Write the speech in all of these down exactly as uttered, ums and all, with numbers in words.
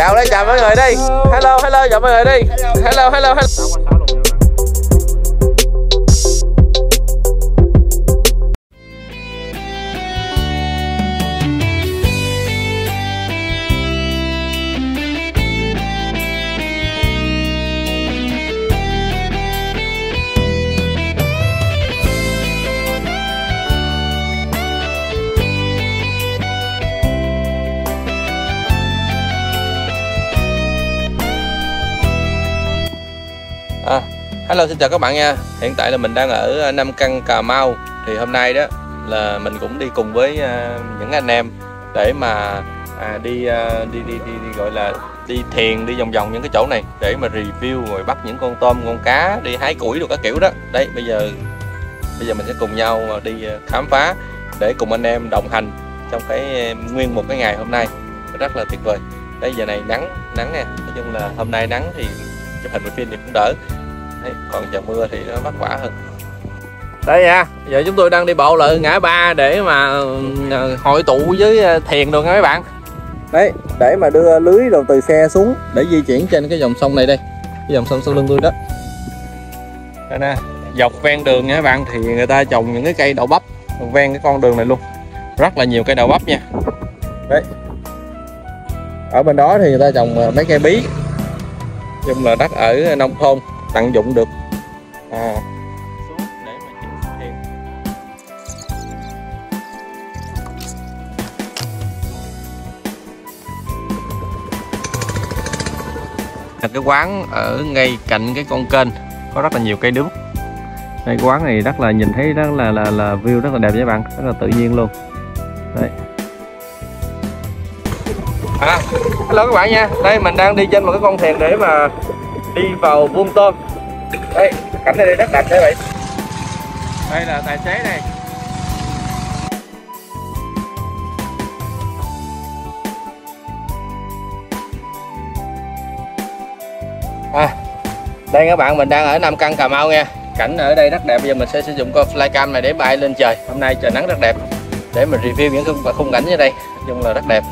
Chào đây, chào mọi người đi. Hello, hello, chào mọi người đi. Hello, hello, hello. À, hello, xin chào các bạn nha. Hiện tại là mình đang ở Nam Căn, Cà Mau. Thì hôm nay đó là mình cũng đi cùng với uh, những anh em để mà à, đi, uh, đi, đi đi đi gọi là đi thiền, đi vòng vòng những cái chỗ này để mà review rồi bắt những con tôm, con cá, đi hái củi đồ các kiểu đó. Đấy, bây giờ bây giờ mình sẽ cùng nhau đi khám phá để cùng anh em đồng hành trong cái nguyên một cái ngày hôm nay rất là tuyệt vời. Đây giờ này nắng nắng nè, nói chung là hôm nay nắng thì chụp hình phim thì cũng đỡ. Đấy, còn trời mưa thì nó vất vả hơn. Đây nha, giờ chúng tôi đang đi bộ lại ngã ba để mà hội tụ với thiền đồ nha mấy bạn. Đấy, để mà đưa lưới đồ từ xe xuống để di chuyển trên cái dòng sông này đây, cái dòng sông sau lưng tôi đó. Đây nè, dọc ven đường nha các bạn thì người ta trồng những cái cây đậu bắp ven cái con đường này luôn, rất là nhiều cây đậu bắp nha. Đấy, ở bên đó thì người ta trồng mấy cây bí. Chung là đất ở nông thôn tận dụng được. À, xuống để mà thiền. Cái quán ở ngay cạnh cái con kênh có rất là nhiều cây đước. Đây, cái quán này rất là nhìn thấy rất là là là view rất là đẹp với bạn, rất là tự nhiên luôn. Đấy. À, hello các bạn nha. Đây mình đang đi trên một cái con thuyền để mà đi vào vuông tôm. Đây, cảnh này rất đẹp đấy vậy. Đây là tài xế này. À, đây các bạn, mình đang ở Nam Căn, Cà Mau nha. Cảnh ở đây rất đẹp. Bây giờ mình sẽ sử dụng con flycam này để bay lên trời. Hôm nay trời nắng rất đẹp để mình review những khung, khung cảnh ở đây. Nói chung là rất đẹp.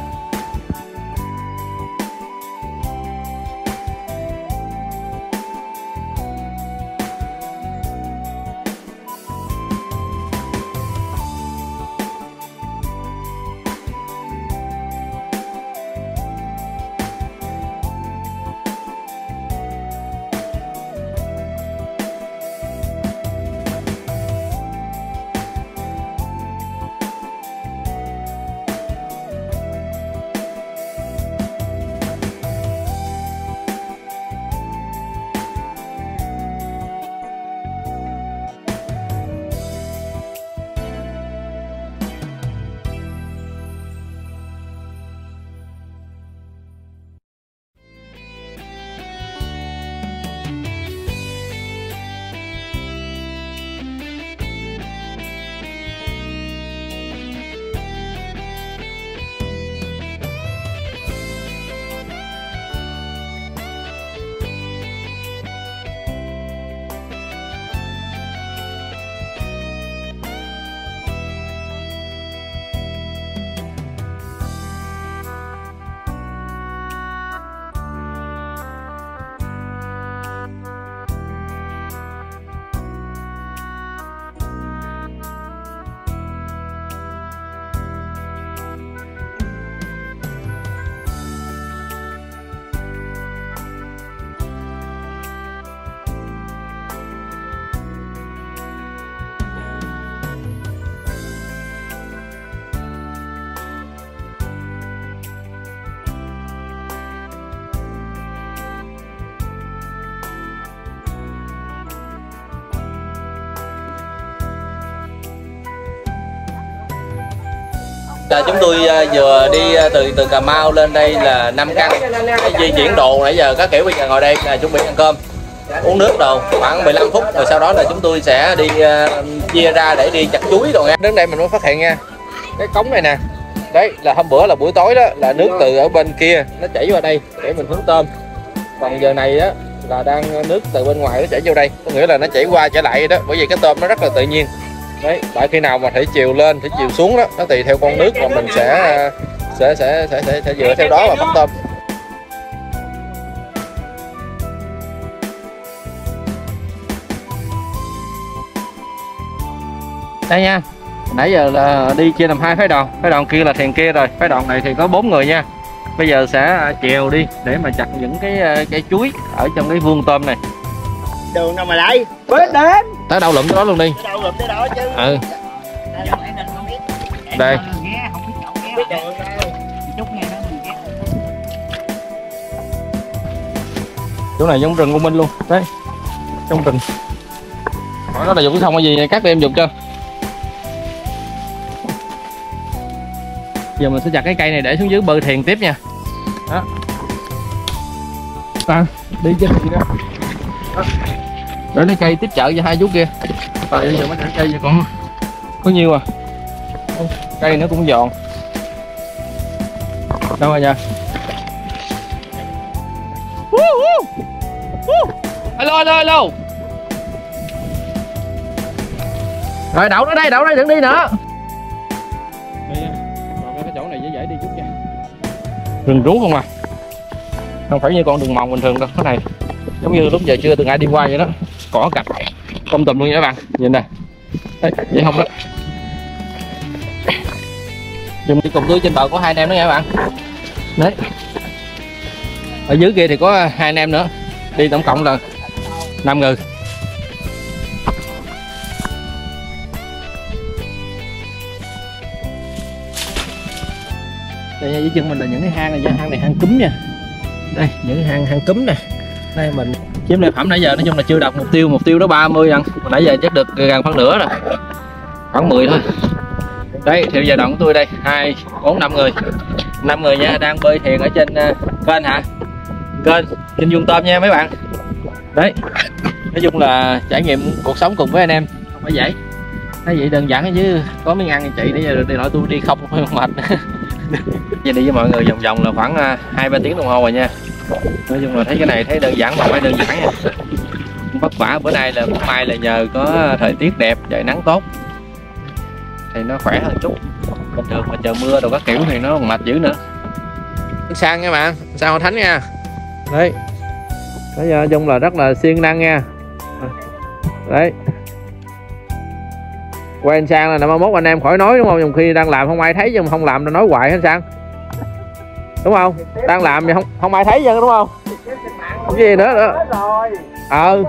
Là chúng tôi vừa đi từ từ Cà Mau lên đây là Nam Căn, di chuyển đồ nãy giờ các kiểu. Bây giờ ngồi đây là chuẩn bị ăn cơm uống nước đồ khoảng mười lăm phút rồi sau đó là chúng tôi sẽ đi uh, chia ra để đi chặt chuối đồ nha. Đến đây mình mới phát hiện nha, cái cống này nè, đấy là hôm bữa là buổi tối đó là nước từ ở bên kia nó chảy vào đây để mình hứng tôm, còn giờ này á là đang nước từ bên ngoài nó chảy vô đây, có nghĩa là nó chảy qua chảy lại đó, bởi vì cái tôm nó rất là tự nhiên. Đấy, tại khi nào mà thủy chiều lên, thủy chiều xuống đó, nó tùy theo con nước mà mình sẽ sẽ sẽ sẽ sẽ, sẽ dựa theo đó mà bắt tôm. Đây nha, nãy giờ là đi chia làm hai phái đoàn, phái đoàn kia là thuyền kia rồi, phái đoàn này thì có bốn người nha. Bây giờ sẽ chèo đi để mà chặt những cái cây chuối ở trong cái vuông tôm này. Đường đâu mà đây? Biết đến. Tới đâu lụm tới đó luôn đi. Tới đâu lụm tới đó chứ. Ừ. Đây. Chỗ này giống rừng U Minh luôn, đấy. Trong rừng. Hỏi nó là dùng không hay gì cắt em dùng cho. Giờ mình sẽ chặt cái cây này để xuống dưới bơi thuyền tiếp nha. Đó. À, đi trên gì đó. Đó. Để lấy cây tiếp trợ cho hai chú kia. Rồi giờ mới để cây vậy còn có nhiêu à. Cây nó cũng giòn. Đâu rồi nha. Hello hello hello. Rồi đậu nó đây, đậu đây đừng đi nữa. Đây rồi cái chỗ này dễ dễ đi chút nha. Rừng rú không à. Không phải như con đường mòn bình thường đâu, cái này giống như lúc giờ chưa từng ai đi qua vậy đó. Cỏ cạch công tùm luôn nha các bạn. Nhìn nè. Đấy, vậy không đó. Dùng đi cùng tôi trên bờ có hai anh em đó nha các bạn. Đấy. Ở dưới kia thì có hai anh em nữa. Đi tổng cộng là năm người. Đây dưới chân mình là những cái hang này nha, hang này hang cúm nha. Đây, những cái hang hang cúm nè. Đây mình chiếm lợi phẩm nãy giờ nói chung là chưa đạt mục tiêu, mục tiêu đó ba mươi lần. Nãy giờ chắc được gần phân nửa rồi. Khoảng mười thôi. Đây, theo giờ đoạn của tôi đây, hai, bốn, năm người. năm người nha, đang bơi thuyền ở trên uh, kênh hả? Kênh, kênh vuông tôm nha mấy bạn. Đấy. Nói chung là trải nghiệm cuộc sống cùng với anh em không phải dễ. Nói vậy đơn giản chứ có miếng ăn chị để giờ đi nói tôi đi không phải mệt. Vậy đi với mọi người vòng vòng là khoảng hai ba tiếng đồng hồ rồi nha. Nói chung là thấy cái này thấy đơn giản mà phải đơn giản nha. Vất vả bữa nay là bữa mai là nhờ có thời tiết đẹp, trời nắng tốt thì nó khỏe hơn chút. Bình thường mà trời mưa đồ các kiểu thì nó còn mệt dữ nữa. Sang nha bạn, sang Hội Thánh nha. Đấy. Nói giờ chung là rất là siêng năng nha. Đấy. Quen sang là năm mốt anh em khỏi nói đúng không? Nhiều khi đang làm không ai thấy nhưng mà không làm nó nói hoài hết Sang. Đúng không? Đang làm thì không không ai thấy vậy đúng không? Cái gì nữa nữa. Ờ.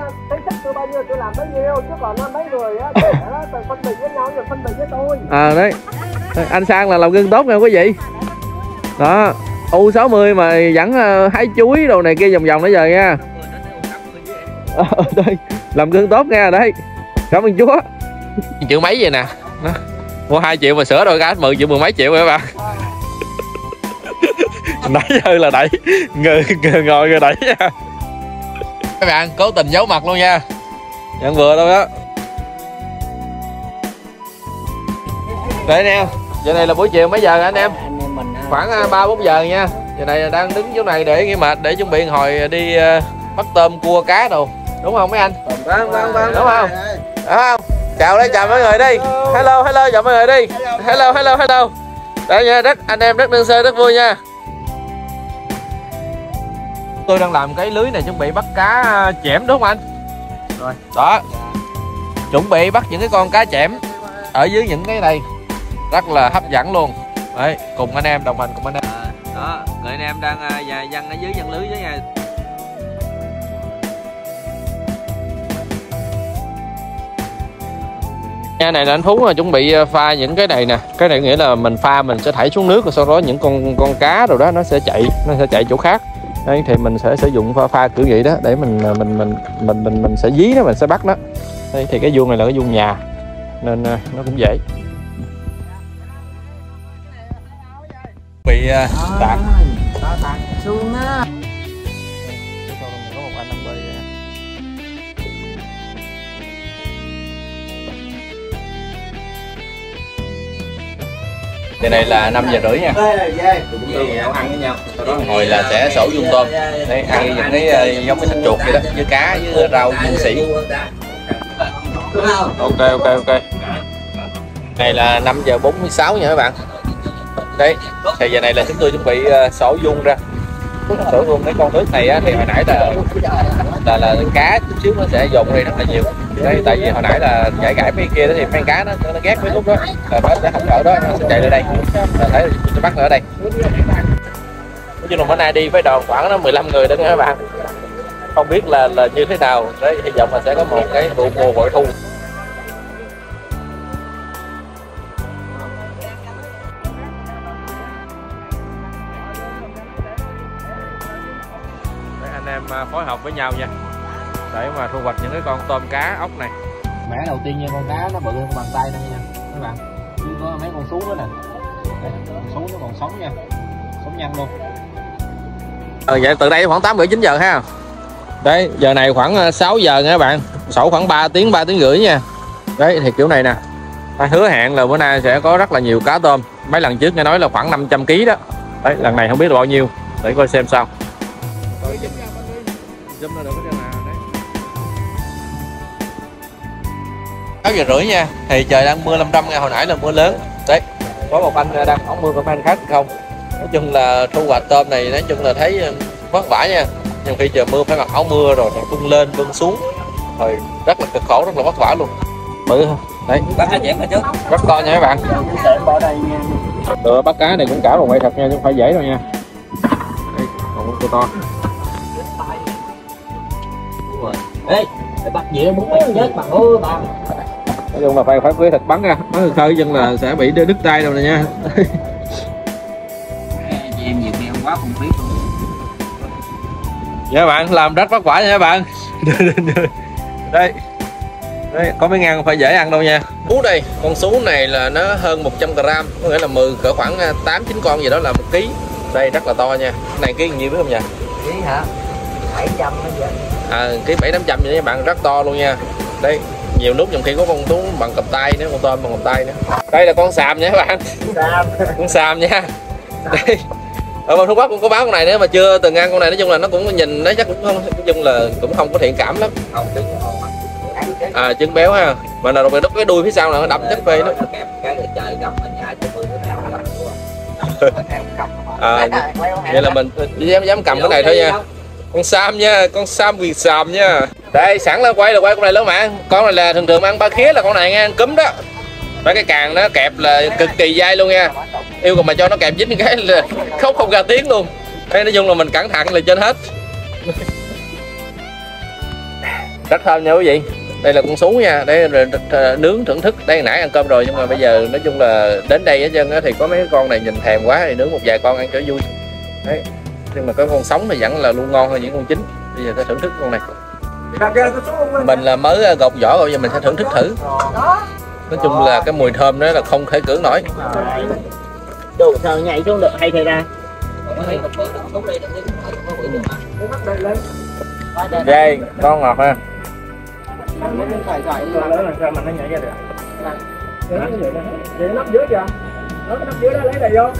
Ờ đấy. Anh Sang là làm gương tốt nha quý vị. Đó. U sáu mươi mà vẫn hái chuối đồ này kia vòng vòng nãy giờ nha. Ờ, đây. Làm gương tốt nha đấy. Cảm ơn Chúa. Triệu mấy vậy nè. Đó. Mua hai triệu mà sửa đôi cá mười triệu mười mấy triệu rồi các bạn. Nãy giờ là đẩy ngồi, ngồi rồi đẩy nha. Các bạn cố tình giấu mặt luôn nha. Nhận vừa đâu đó. Đây nè. Giờ này là buổi chiều mấy giờ anh em? Khoảng ba bốn giờ nha. Giờ này đang đứng chỗ này để nghỉ mệt để chuẩn bị hồi đi uh, bắt tôm cua cá đồ. Đúng không mấy anh? Vâng vâng vâng. Đúng không? Đúng không? Chào đây, chào mọi người đi. Hello hello chào mọi người đi. Hello hello hello. Đây nha, rất anh em rất đơn sơ rất vui nha. Tôi đang làm cái lưới này chuẩn bị bắt cá chẽm đúng không anh? Rồi. Đó. Chuẩn bị bắt những cái con cá chẽm ở dưới những cái này. Rất là hấp dẫn luôn. Đấy, cùng anh em đồng hành cùng anh em. À, đó, người anh em đang uh, dăng ở dưới dăng lưới dưới nha. Nha này là anh Phú là chuẩn bị pha những cái này nè, cái này nghĩa là mình pha mình sẽ thảy xuống nước rồi sau đó những con con cá rồi đó nó sẽ chạy, nó sẽ chạy chỗ khác. Đây thì mình sẽ sử dụng pha pha kiểu vậy đó để mình mình mình mình mình mình sẽ dí nó, mình sẽ bắt nó. Đây thì cái vuông này là cái vuông nhà nên nó cũng dễ. Bị uh, tạt. Tạt xuống á. Có một anh đang bơi. Giờ này là năm giờ rưỡi nha. Cũng đi nấu ăn với nhau. Sau đó hồi là sẽ sổ vuông tôm. Đây ăn những cái giống cái thịt chuột vậy đó, với cá với rau dương sĩ. Ok ok ok. Này là năm giờ bốn mươi sáu nha các bạn. Đấy, thì giờ này là chúng tôi chuẩn bị uh, sổ vuông ra. Thật sự luôn, cái con nước này á, thì hồi nãy là là là cá chút xíu nó sẽ dồn đi rất là nhiều. Đây, tại vì hồi nãy là giải gãi mấy kia đó thì mấy cá nó nó ghét mấy lúc đó là nó sẽ không ở đó, nó sẽ chạy lên đây, là thấy sẽ bắt nó ở đây. Nói chung là bữa nay đi với đoàn khoảng nó mười lăm người đó nha các bạn, không biết là là như thế nào. Đấy, hy vọng là sẽ có một cái vụ mùa bội thu. Anh em phối hợp với nhau nha để mà thu hoạch những cái con tôm cá ốc này. Mẻ đầu tiên nha, con cá nó bự hơn bàn tay này nha các bạn, chứ có mấy con sú nữa nè. Đây, con sú nó còn sống nha, sống nhăn luôn. Ờ, vậy từ đây khoảng tám rưỡi chín giờ ha. Đấy, giờ này khoảng sáu giờ nha các bạn, sổ khoảng ba tiếng ba tiếng rưỡi nha. Đấy thì kiểu này nè, ta hứa hẹn là bữa nay sẽ có rất là nhiều cá tôm. Mấy lần trước nghe nói là khoảng năm trăm ký đó. Đấy, lần này không biết là bao nhiêu, để coi xem sao. sáu giờ rưỡi nha, thì trời đang mưa lâm râm nha, hồi nãy là mưa lớn. Đấy, có một anh đang ống mưa, có anh khác không. Nói chung là thu hoạch tôm này nói chung là thấy vất vả nha. Nhưng khi trời mưa phải mặc áo mưa rồi bưng lên bưng xuống, rồi rất là cực khổ, rất là vất vả luôn. Bự không? Đấy, bắt cá chém trước. Rất to nha các bạn. Được, bắt cá này cũng cả một nghệ thuật nha, chứ không phải dễ đâu nha. Đây, còn con to. Ê, bắt gì nó muốn chết bằng ơi bà. Nói chung là phải phải cưới thịt bắn ra, nó khơi chân là sẽ bị đứt tay đâu nè nha. Chị em nhiều khi không quá không biết luôn. Dạ bạn, làm rất vất vả nha các bạn. Đây, đây có mấy ngàn phải dễ ăn đâu nha. Sú đây, con sú này là nó hơn một trăm gram, có nghĩa là mười cỡ khoảng tám chín con gì đó là một ký. Đây rất là to nha. Này ký nhiêu biết không nha? Ký hả? bảy trăm đó vậy. À, ký bảy tám trăm vậy các bạn, rất to luôn nha. Đây, nhiều lúc nhiều khi có con tú bằng cầm tay nữa, con tôm bằng cầm tay nữa. Đây là con sàm nha các bạn. Sàm. Con sàm nha. Đây. Ở bên Phú Quốc cũng có báo con này nữa mà chưa từng ăn con này. Nói chung là nó cũng nhìn nó chắc cũng không, nói chung là cũng không có thiện cảm lắm. À, trứng béo ha, mà là lúc cái đuôi phía sau là nó đậm chất phê đó. À, vậy là mình dám dám cầm cái này thôi nha. Con sam nha, con sam việt sàm nha. Đây sẵn là quay là quay con này lớn mà. Con này là thường thường ăn ba khía là con này ăn cúm đó. Mấy cái càng nó kẹp là cực kỳ dai luôn nha. Yêu cầu mà cho nó kẹp dính cái là khóc không ra tiếng luôn. Đây nói chung là mình cẩn thận là trên hết. Rất thơm nha quý vị. Đây là con sú nha, đây là nướng thưởng thức. Đây nãy ăn cơm rồi nhưng mà bây giờ nói chung là đến đây ở chân thì có mấy cái con này nhìn thèm quá thì nướng một vài con ăn cho vui. Đấy. Nhưng mà có con sống thì vẫn là luôn ngon hơn những con chín. Bây giờ ta thưởng thức con này. Mình là mới gọt vỏ rồi, giờ mình sẽ thưởng thức thử. Nói chung là cái mùi thơm đó là không thể cưỡng nổi. Đồ sao nhảy xuống được hay thì ra. Đây, con ngọt ha. Nắp dưới kìa. Nắp dưới đó lấy này vô.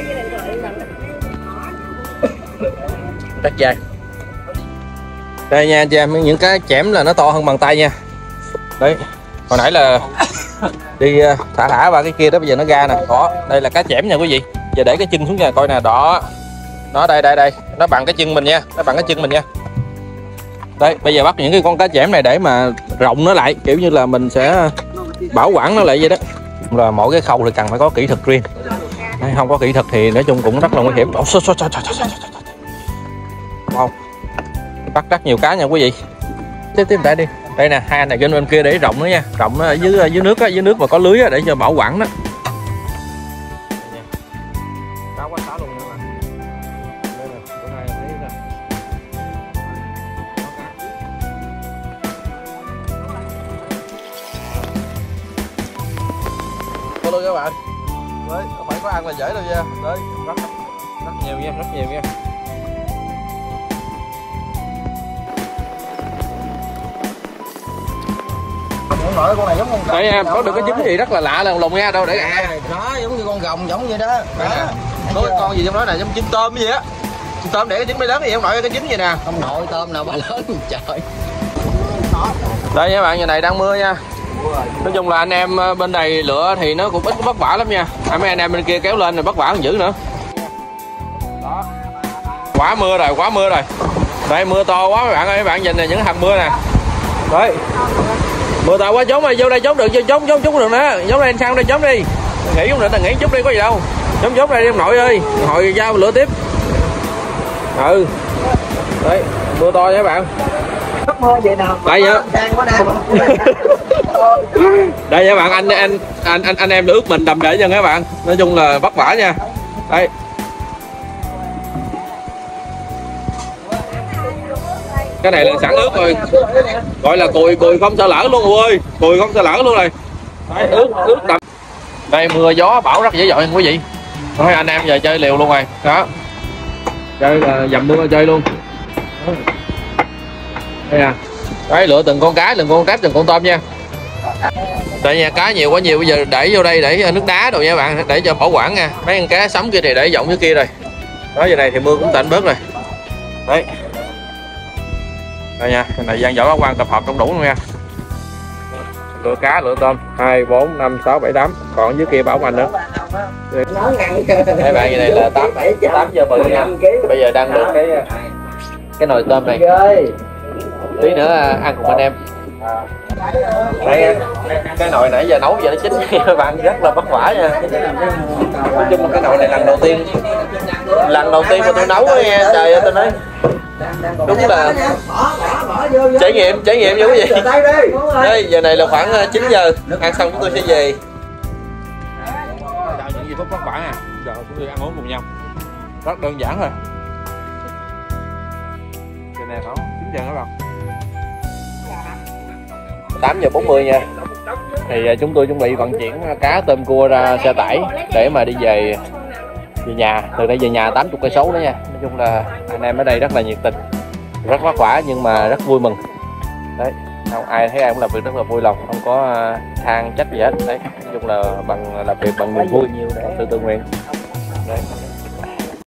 Rất dai. Đây nha chị em, những cái chẻm là nó to hơn bàn tay nha. Đấy, hồi nãy là đi thả thả vào cái kia đó, bây giờ nó ra nè. Đó, đây là cá chẻm nha quý vị. Giờ để cái chân xuống nha, coi nè, đó. Nó đây đây đây, nó bằng cái chân mình nha, nó bằng cái chân mình nha. Đấy, bây giờ bắt những cái con cá chẻm này để mà rộng nó lại, kiểu như là mình sẽ bảo quản nó lại vậy đó. Là mỗi cái khâu thì cần phải có kỹ thuật riêng. Đấy, không có kỹ thuật thì nói chung cũng rất là nguy hiểm. Wow. Bắt rất nhiều cá nha quý vị. Tiếp tiếp lại đi. Đây nè, hai anh này trên bên kia để rộng nữa nha, rộng nó ở dưới ở dưới nước á, dưới nước mà có lưới á, để cho bảo quản đó. Cá quá cá luôn nha các bạn. Đây nè, bữa nay thấy nè. Có luôn các bạn. Đấy, không phải có ăn là dễ đâu nha. Đấy, rất rất nhiều nha, rất nhiều nha. Nội con này giống con gồng. Đây em có được cái trứng gì rất là lạ là lùng nha, đâu để ăn. Đó giống như con gồng giống vậy đó. Đó. Có cái con gì trong đó nè, giống trứng tôm vậy á. Trứng tôm để cái trứng mới lớn thì ông nội cái trứng gì nè. Không nội tôm nào mà lớn trời. Đây nha bạn, giờ này đang mưa nha. Nói chung là anh em bên này lựa thì nó cũng ít vất vả lắm nha. Mấy anh em bên kia kéo lên rồi vất vả hơn dữ nữa. Đó. Quá mưa rồi, quá mưa rồi. Đây mưa to quá mấy bạn ơi, mấy bạn nhìn này những hầm mưa nè. Đấy. Mưa to quá, trốn ơi, vô đây trốn được, trốn trốn trốn được nữa. Trốn đây sang đây trốn đi. Nghỉ cũng định là nghỉ chút đi có gì đâu. Trốn trốn đây đi ông nội ơi. Hồi giao lửa tiếp. Ừ. Đấy, mưa to nha các bạn. Mưa vậy nào? Đây nhá. Đây nha bạn, anh anh anh anh anh em ướt mình đầm để cho các bạn. Nói chung là vất vả nha. Đây. Cái này là sẵn ướt rồi. Gọi là cùi cùi không sợ lỡ luôn ơi. Cùi không sợ lỡ luôn này. Đấy, ướt ướt đầm. Đây mưa gió bão rất dữ dội quý vị. Thôi anh em giờ chơi liều luôn rồi. Đó. Chơi là dầm mưa chơi luôn. Đây à. Đấy, lựa từng con cá, từng con cá, từng con tôm nha. Đây nha, cá nhiều quá nhiều, bây giờ để vô đây để nước đá rồi nha bạn, để cho bảo quản nha. Mấy con cá sống kia thì để rộng dưới kia rồi. Đó, giờ này thì mưa cũng tạnh bớt rồi. Đấy. Đây nha, cái này gian giỏ quan tập hợp trong đủ luôn nha. Lựa cá, lựa tôm, hai, bốn, năm, sáu, bảy, tám. Còn dưới kia bảo hành nữa. Đây bạn, như này là tám, tám giờ mười nha. Bây giờ đang được cái cái nồi tôm này. Tí nữa ăn cùng anh em. Đây, cái nồi nãy giờ nấu giờ nó chín các bạn, rất là vất vả nha. Nói chung là cái nồi này lần đầu tiên lần đầu tiên mà tôi nấu nha, trời ơi tôi nói đúng là trải nghiệm trải nghiệm nha quý vị. Đây giờ này là khoảng chín giờ, ăn xong chúng tôi sẽ về. Chào những giây phút vất vả nha, giờ chúng tôi ăn uống cùng nhau rất đơn giản thôi. Giờ này nó chín giờ các bạn, tám giờ bốn mươi nha. Thì chúng tôi chuẩn bị vận chuyển cá tôm cua ra xe tải để mà đi về về nhà. Từ đây về nhà tám mươi cây số đó nha. Nói chung là anh em ở đây rất là nhiệt tình, rất vất vả nhưng mà rất vui mừng. Đấy, không ai thấy ai cũng làm việc rất là vui lòng, không có than trách gì hết. Đấy, nói chung là bằng làm việc bằng niềm vui, sự tự nguyện. Đấy.